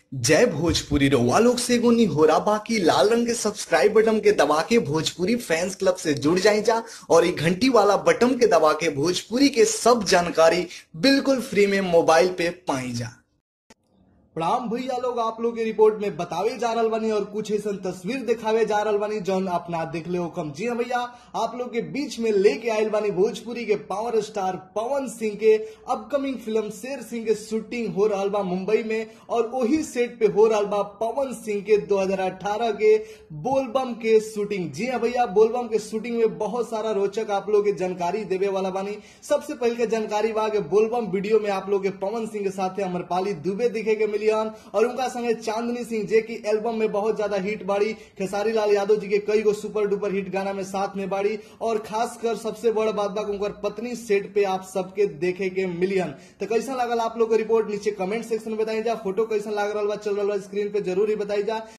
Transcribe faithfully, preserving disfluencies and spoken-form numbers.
जय भोजपुरी रउआ लोग से एगो निहोरा बाकी लाल रंग के सब्सक्राइब बटन के दबा के भोजपुरी फैंस क्लब से जुड़ जाए जा और ये घंटी वाला बटन के दबा के भोजपुरी के सब जानकारी बिल्कुल फ्री में मोबाइल पे पाई जा। प्रणाम भैया लोग, आप लोग के रिपोर्ट में बतावे जा रहा बानी और कुछ ऐसा तस्वीर दिखावे जा रहा बानी जौन अपना देख ले हुकम। जी हाँ भैया, आप लोग के बीच में लेके आयल बानी भोजपुरी के पावर स्टार पवन सिंह के अपकमिंग फिल्म शेर सिंह के शूटिंग हो रहा बा मुंबई में और वही सेट पे हो रहा बा पवन सिंह के दो हज़ार अठारह के बोलबम के शूटिंग। जी हाँ भैया, बोलबम के शूटिंग में बहुत सारा रोचक आप लोग के जानकारी देवे वाला बानी। सबसे पहले के जानकारी बा के बोलबम वीडियो में आप लोग के पवन सिंह के साथ अमरपाली दुबे दिखे के मिली और उनका संगे चांदनी सिंह जे की एल्बम में बहुत ज्यादा हिट बाड़ी, खेसारी लाल यादव जी के कई गो सुपर डुपर हिट गाना में साथ में बाड़ी और खासकर सबसे बड़ बात बा उनकर पत्नी सेट पे आप सबके देखे के मिलियन। तो कैसा लागल आप लोग को रिपोर्ट नीचे कमेंट सेक्शन में बताई जा। फोटो कैसा लाग रहा बा चल रहा स्क्रीन पे जरूर ही बताई जा।